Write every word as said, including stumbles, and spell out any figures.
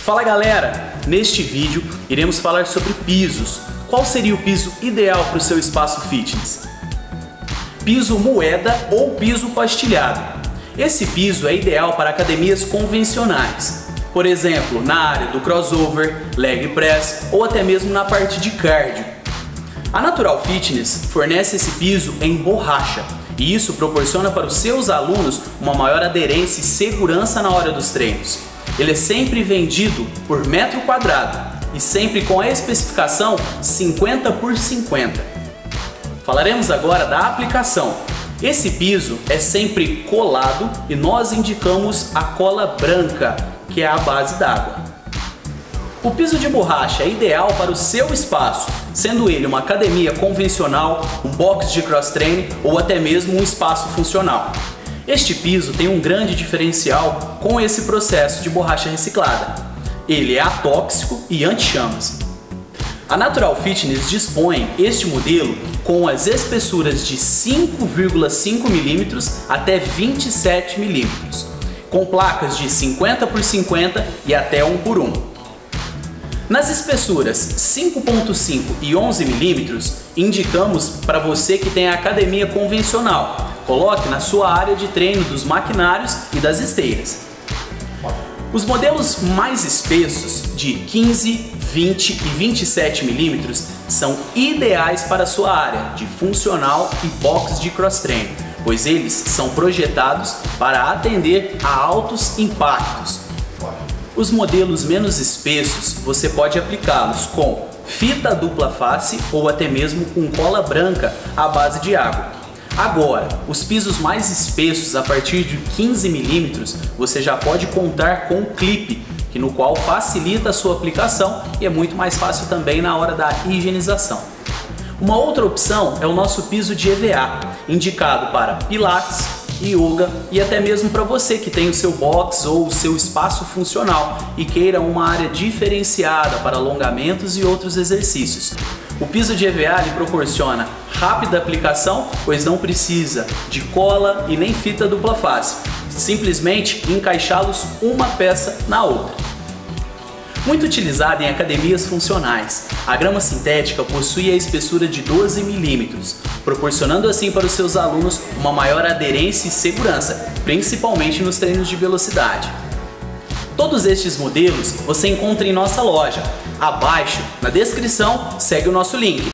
Fala galera, neste vídeo iremos falar sobre pisos. Qual seria o piso ideal para o seu espaço fitness? Piso moeda ou piso pastilhado. Esse piso é ideal para academias convencionais, por exemplo, na área do crossover, leg press ou até mesmo na parte de cardio. A Natural Fitness fornece esse piso em borracha e isso proporciona para os seus alunos uma maior aderência e segurança na hora dos treinos. Ele é sempre vendido por metro quadrado e sempre com a especificação cinquenta por cinquenta. Falaremos agora da aplicação. Esse piso é sempre colado e nós indicamos a cola branca, que é a base d'água. O piso de borracha é ideal para o seu espaço, sendo ele uma academia convencional, um box de cross-training ou até mesmo um espaço funcional. Este piso tem um grande diferencial com esse processo de borracha reciclada. Ele é atóxico e anti-chamas. A Natural Fitness dispõe este modelo com as espessuras de cinco vírgula cinco milímetros até vinte e sete milímetros, com placas de cinquenta por cinquenta e até um por um. Nas espessuras cinco ponto cinco e onze milímetros, indicamos para você que tem a academia convencional. Coloque na sua área de treino dos maquinários e das esteiras. Os modelos mais espessos, de quinze, vinte e vinte e sete milímetros, são ideais para a sua área de funcional e box de cross-training, pois eles são projetados para atender a altos impactos. Os modelos menos espessos você pode aplicá-los com fita dupla face ou até mesmo com cola branca à base de água. Agora, os pisos mais espessos a partir de quinze milímetros você já pode contar com o clipe, que no qual facilita a sua aplicação e é muito mais fácil também na hora da higienização. Uma outra opção é o nosso piso de E V A, indicado para pilates, yoga e até mesmo para você que tem o seu box ou o seu espaço funcional e queira uma área diferenciada para alongamentos e outros exercícios. O piso de E V A lhe proporciona rápida aplicação, pois não precisa de cola e nem fita dupla face, simplesmente encaixá-los uma peça na outra. Muito utilizada em academias funcionais, a grama sintética possui a espessura de doze milímetros, proporcionando assim para os seus alunos uma maior aderência e segurança, principalmente nos treinos de velocidade. Todos estes modelos você encontra em nossa loja. Abaixo, na descrição, segue o nosso link.